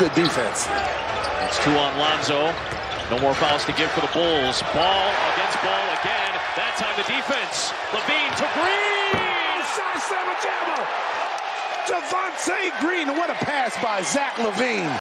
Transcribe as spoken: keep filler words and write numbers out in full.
good defense. It's two on Lonzo. No more fouls to give for the Bulls. Ball against ball again. That time the defense. Levine to Green. Shot Samajama. Javonte Green. What a pass by Zach Levine.